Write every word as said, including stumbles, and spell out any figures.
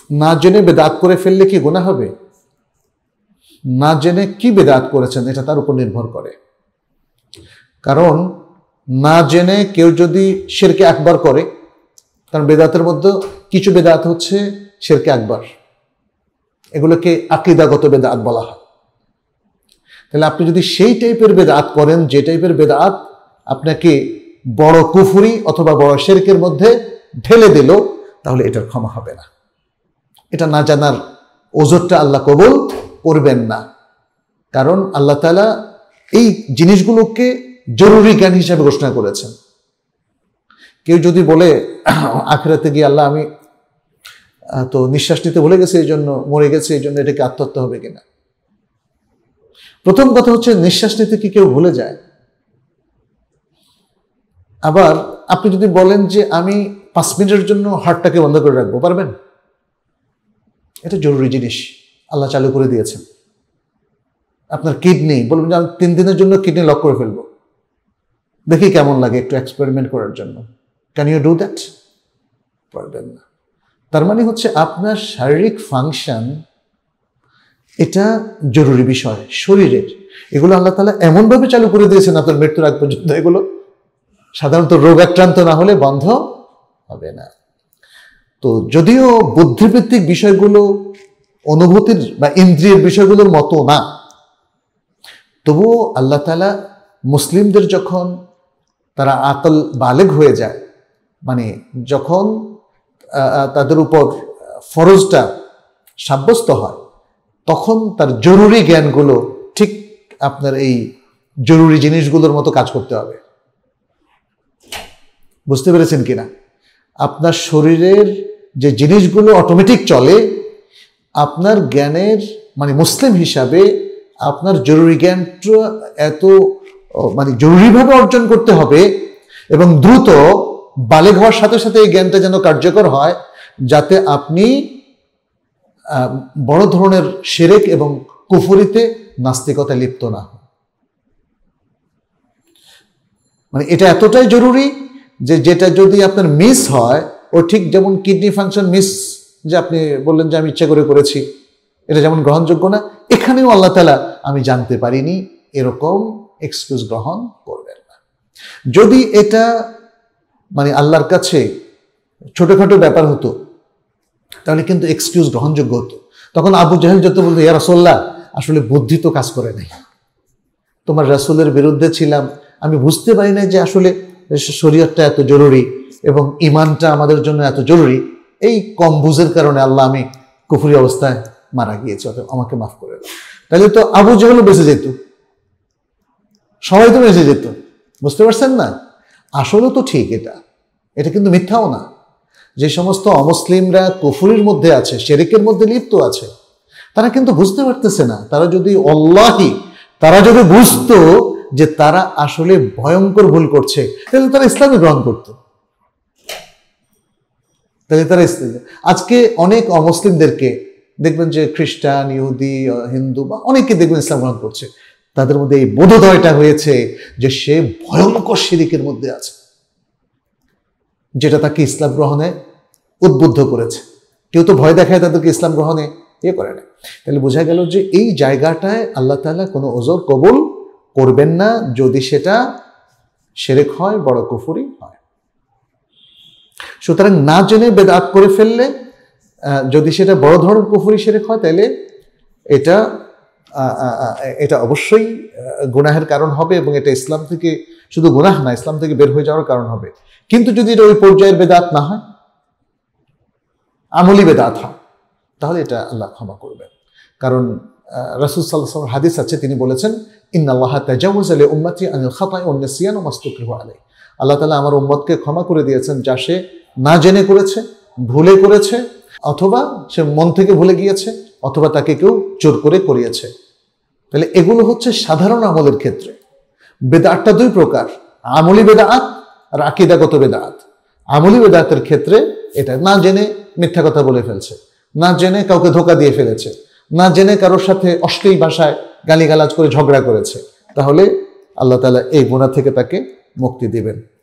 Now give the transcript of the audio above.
না জেনে বেদাত করে ফেললে কি গুনাহ হবে? না জেনে কি বেদাত করেছেন এটা তার উপর নির্ভর করে। কারণ না জেনে কেউ যদি শিরকে আকবার করে, কারণ বেদাতের মধ্যে কিছু বেদাত হচ্ছে শিরকে আকবার, এগুলোকে আকীদাগত বেদাত বলা হয়। তাহলে আপনি যদি সেই টাইপের বেদাত করেন, যে টাইপের বেদাত আপনাকে বড় কুফরি অথবা বড় শিরকের মধ্যে ঢেলে দিল, তাহলে এটার ক্ষমা হবে না। এটা না জানার ওজরটা আল্লাহ কবুল করবেন না। কারণ আল্লাহ তাআলা এই জিনিসগুলোকে জরুরি জ্ঞান হিসাবে ঘোষণা করেছেন। কেউ যদি বলে আখিরাতে গিয়ে আল্লাহ আমি তো নিঃশ্বাস নিতে ভুলে গেছি, এই জন্য মরে গেছে, এই জন্য এটাকে আত্মহত্যা হবে কিনা? প্রথম কথা হচ্ছে নিঃশ্বাস নিতে কি কেউ ভুলে যায়? আবার আপনি যদি বলেন যে আমি পাঁচ মিনিটের জন্য হার্টটাকে বন্ধ করে রাখবো, পারবেন? এটা জরুরি জিনিস আল্লাহ চালু করে দিয়েছেন। আপনার কিডনি, বলবেন যে আমি তিন দিনের জন্য কিডনি লক করে ফেলবো, দেখি কেমন লাগে, একটু এক্সপেরিমেন্ট করার জন্য। Can you do that? পারবেন না। তার মানে হচ্ছে আপনার শারীরিক ফাংশন এটা জরুরি বিষয় শরীরের। এগুলো আল্লাহ তাআলা এমনভাবে চালু করে দিয়েছেন আপনার মৃত্যুর আগ পর্যন্ত, এগুলো সাধারণত রোগ আক্রান্ত না হলে বন্ধ হবে না। তো যদিও বুদ্ধিভিত্তিক বিষয়গুলো অনুভূতির বা ইন্দ্রিয়ের বিষয়গুলোর মতো না, তবুও আল্লাহ তাআলা মুসলিমদের যখন তারা আকল বালেগ হয়ে যায়, মানে যখন তাদের উপর ফরজটা সাব্যস্ত হয়, তখন তার জরুরি জ্ঞানগুলো ঠিক আপনার এই জরুরি জিনিসগুলোর মতো কাজ করতে হবে। বুঝতে পেরেছেন কিনা? আপনার শরীরের যে জিনিসগুলো অটোমেটিক চলে, আপনার জ্ঞানের মানে মুসলিম হিসাবে আপনার জরুরি জ্ঞানটা এত মানে জরুরিভাবে অর্জন করতে হবে এবং দ্রুত বালেগ হওয়ার সাথে সাথে এই জ্ঞানটা যেন কার্যকর হয়, যাতে আপনি বড় ধরনের শিরক এবং কুফরিতে নাস্তিকতায় লিপ্ত না হন। মানে এটা এতটাই জরুরি যে যেটা যদি আপনার মিস হয়, ও ঠিক যেমন কিডনি ফাংশন মিস, যে আপনি বললেন যে আমি ইচ্ছা করে করেছি, এটা যেমন গ্রহণযোগ্য না, এখানেও আল্লাহ তাআলা আমি জানতে পারিনি এরকম এক্সকিউজ গ্রহণ করবেন না। যদি এটা মানে আল্লাহর কাছে ছোটখাটো ব্যাপার হতো, তাহলে কিন্তু এক্সকিউজ গ্রহণযোগ্য হতো। তখন আবু জাহেল যত বলতো, ইয়া রাসূলুল্লাহ আসলে বুদ্ধি তো কাজ করে নাই, তোমার রাসূলের বিরুদ্ধে ছিলাম, আমি বুঝতে পারি না যে আসলে শরীয়তটা এত জরুরি এবং ইমানটা আমাদের জন্য এত জরুরি, এই কম বুঝের কারণে আল্লাহ আমি কুফরি অবস্থায় মারা গিয়েছি, আমাকে মাফ করে দাও। তাহলে তো আবু জাহেলও বেঁচে যেত, সবাই তো বেঁচে যেত। বুঝতে পারছেন না? আসলে তো ঠিক, এটা এটা কিন্তু মিথ্যাও না। যে সমস্ত অমুসলিমরা কুফরির মধ্যে আছে, শিরকের মধ্যে লিপ্ত আছে, তারা কিন্তু বুঝতে পারতেছে না। তারা যদি আল্লাহি তারা যদি বুঝতো যে তারা আসলে ভয়ঙ্কর ভুল করছে, তাহলে তারা ইসলামে গ্রহণ করতো। তাহলে তারা আজকে অনেক অমুসলিমদেরকে দেখবেন যে খ্রিস্টান, ইহুদি, হিন্দু বা অনেকে দেখবেন ইসলাম গ্রহণ করছে, তাদের মধ্যে এই বোধোদয়টা হয়েছে যে সে ভয়ঙ্কর শিরকের মধ্যে আছে, যেটা তাকে ইসলাম গ্রহণে উদ্বুদ্ধ করেছে। কেউ তো ভয় দেখায় তাদেরকে ইসলাম গ্রহণে ইয়ে করে না। তাহলে বোঝা গেল যে এই জায়গাটায় আল্লাহ তাআলা কোনো ওজর কবুল করবেন না, যদি সেটা শিরক হয়, বড় কুফরি হয়। সুতরাং না জেনে বেদাত করে ফেললে, যদি সেটা বড় ধরনের কুফরি শিরক হয়, তাহলে এটা এটা অবশ্যই গুনাহের কারণ হবে এবং এটা ইসলাম থেকে শুধু গুনাহ না, ইসলাম থেকে বের হয়ে যাওয়ার কারণ হবে। কিন্তু যদি এটা ওই পর্যায়ের বেদাত না হয়, আমলি বেদাত হয়, তাহলে এটা আল্লাহ ক্ষমা করবেন। কারণ রাসূল সাল্লাল্লাহু আলাইহি ওয়াসাল্লাম হাদিস আছে, তিনি বলেছেন ইন্নাল্লাহা তাজাওয়াজা লি উম্মতি আনিল খাতাই ওয়ান নিসিয়ান ওয়া মাসতুকরিহু আলাইহি। আল্লাহ তাআলা আমার উম্মতকে ক্ষমা করে দিয়েছেন যা সে না জেনে করেছে, ভুলে করেছে, অথবা সে মন থেকে ভুলে গিয়েছে, অথবা তাকে কেউ জোর করে করিয়েছে। তাহলে এগুলো হচ্ছে সাধারণ আমলের ক্ষেত্রে। বেদাতটা দুই প্রকার, আমলি বেদাত আর আকীদাগত বেদাত। আমলি বেদাতের ক্ষেত্রে এটা না জেনে মিথ্যা কথা বলে ফেলছে, না জেনে কাউকে ধোকা দিয়ে ফেলেছে, না জেনে কারোর সাথে অশ্লীল ভাষায় গালিগালাজ করে ঝগড়া করেছে, তাহলে আল্লাহ তাআলা এই গুনাহ থেকে তাকে মুক্তি দিবেন।